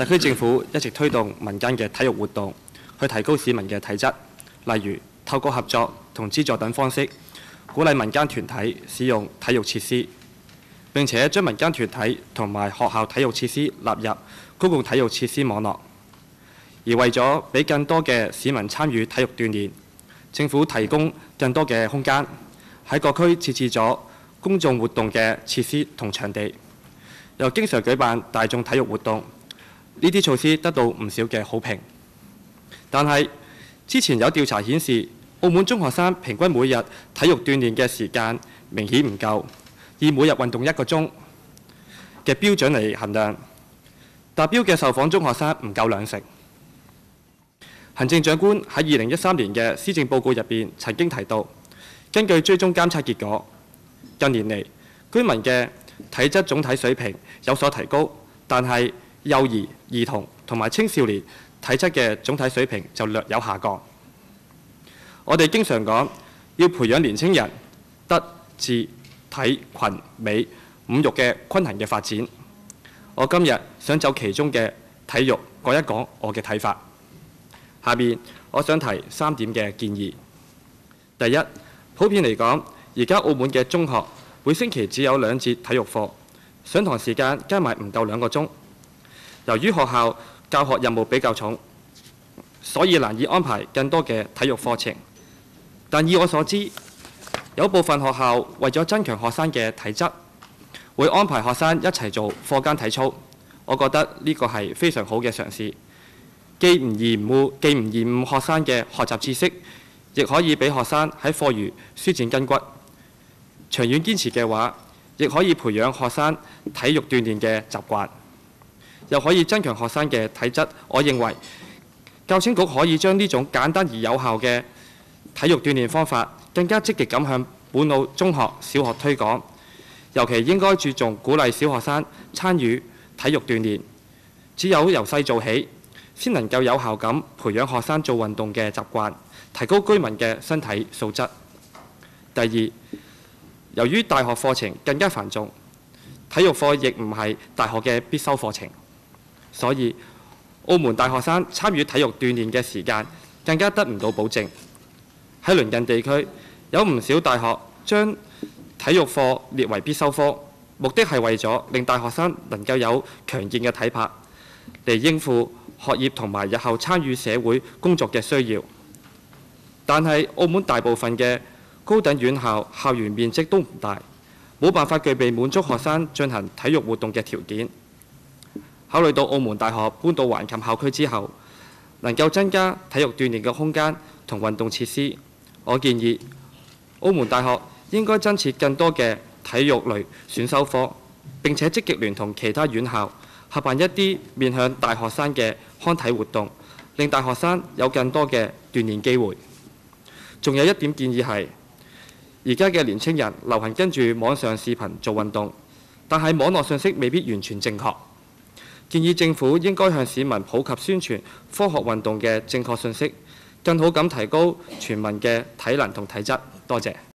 特區政府一直推動民間嘅體育活動，去提高市民嘅體質，例如透過合作同資助等方式，鼓勵民間團體使用體育設施，並且將民間團體同埋學校體育設施納入公共體育設施網絡。而為咗俾更多嘅市民參與體育鍛鍊，政府提供更多嘅空間，喺各區設置咗公眾活動嘅設施同場地，又經常舉辦大眾體育活動。呢啲措施得到唔少嘅好評。但係之前有調查顯示，澳門中學生平均每日體育鍛鍊嘅時間明顯唔夠，以每日運動1個鐘嘅標準嚟衡量，達標嘅受訪中學生唔夠20%。行政長官喺2013年嘅施政報告入邊曾經提到，根據追蹤監測結果，近年嚟居民嘅體質總體水平有所提高，但係幼兒、兒童同埋青少年體質嘅總體水平就略有下降。我哋經常講要培養年青人德、智、體、群、美5育嘅均衡嘅發展。我今日想就其中嘅體育講一講我嘅睇法。下面我想提3點嘅建議。第一，普遍嚟講，而家澳門嘅中學每星期只有2節體育課，上堂時間加埋唔夠2個鐘。由於學校教學任務比較重，所以難以安排更多嘅體育課程。但以我所知，有部分學校為咗增強學生嘅體質，會安排學生一齊做課間體操。我覺得呢個係非常好嘅嘗試，既唔延誤學生嘅學習知識，亦可以俾學生喺課餘舒展筋骨。長遠堅持嘅話，亦可以培養學生體育鍛鍊嘅習慣，又可以增強學生嘅體質。我認為教青局可以將呢種簡單而有效嘅體育鍛鍊方法更加積極咁向本澳中學、小學推廣，尤其應該注重鼓勵小學生參與體育鍛鍊。只有由細做起，先能夠有效咁培養學生做運動嘅習慣，提高居民嘅身體素質。第二，由於大學課程更加繁重，體育課亦唔係大學嘅必修課程，所以澳門大學生參與體育鍛鍊嘅時間更加得唔到保證。喺鄰近地區，有唔少大學將體育課列為必修科，目的係為咗令大學生能夠有強健嘅體魄，嚟應付學業同埋日後參與社會工作嘅需要。但係澳門大部分嘅高等院校校園面積都唔大，冇辦法具備滿足學生進行體育活動嘅條件。考慮到澳門大學搬到橫琴校區之後，能夠增加體育鍛鍊嘅空間同運動設施，我建議澳門大學應該增設更多嘅體育類選修科，並且積極聯同其他院校合辦一啲面向大學生嘅康體活動，令大學生有更多嘅鍛鍊機會。仲有一點建議係，而家嘅年青人流行跟住網上視頻做運動，但係網絡信息未必完全正確。建議政府應該向市民普及宣傳科學運動嘅正確信息，更好咁提高全民嘅體能同體質。多謝。